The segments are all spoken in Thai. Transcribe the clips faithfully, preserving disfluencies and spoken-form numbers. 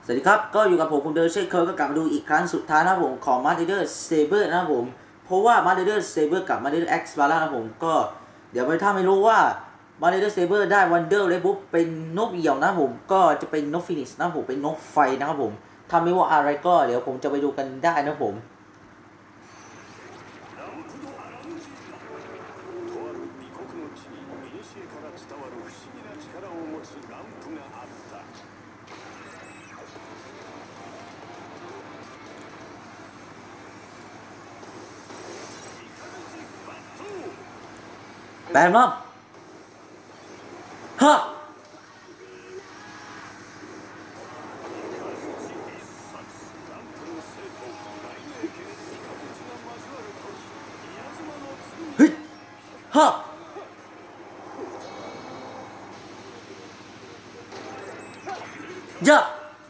สวัสดีครับก็อยู่กับผมคุณเดิร์เช่นเคยก็กลับมาดูอีกครั้งสุดท้ายนะครับผมของ Master Saber นะครับผมเพราะว่า Master Saber กับ Master X มาแล้วนะครับผมก็เดี๋ยวไปถ้าไม่รู้ว่า Master Saber ได้ Wonder เลยปุ๊บเป็นนกเหยี่ยวนะผมก็จะเป็นนกฟินิชนะผมเป็นนกไฟนะครับผมถ้าไม่ว่าอะไรก็เดี๋ยวผมจะไปดูกันได้นะผมแปลงร่างฮะเฮ้ยฮะยะ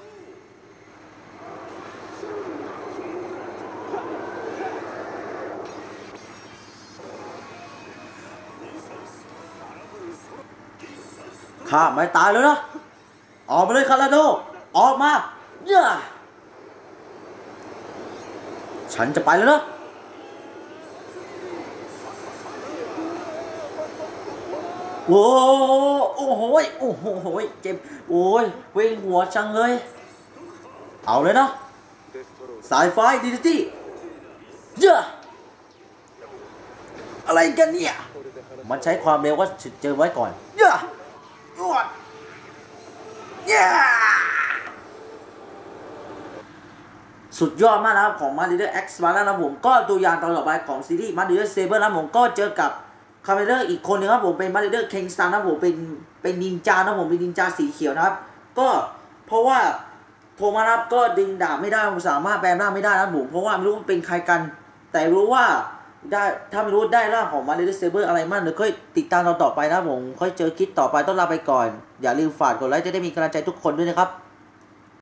ข้าไม่ตายแล้วนะออกมาเลยคาราโดออกมาเย่าฉันจะไปแล้วนะโอ้โอ้โหโอ้โหเจ็บโอ้ยเวียนหัวจังเลยเอาเลยนะสายไฟดิจิตี้เย่าอะไรกันเนี่ยมันใช้ความเร็วก็เจอไว้ก่อนเย่าเย่าสุดยอดมากนะครับของ Master X มาแล้วนะผมก็ตัวอย่างตอนต่อไปของซีรีส์ Master Saber นะผมก็เจอกับคาเมเดอร์อีกคนนึงครับผมเป็น Master Kingstar นะผมเป็นเป็นนินจานะผมเป็นนินจาสีเขียวนะครับก็เพราะว่าโทมัสก็ดึงดาบไม่ได้ผมสามารถแปลงร่างไม่ได้นะผมเพราะว่าไม่รู้เป็นใครกันแต่รู้ว่าได้ถ้าไม่รู้ได้ร่างของ Master Saber อะไรมั่งเดี๋ยวค่อยติดตามเราต่อไปนะผมค่อยเจอคลิปต่อไปต้องลาไปก่อนอย่าลืมฝากกดไลค์จะได้มีกำลังใจทุกคนด้วยนะครับ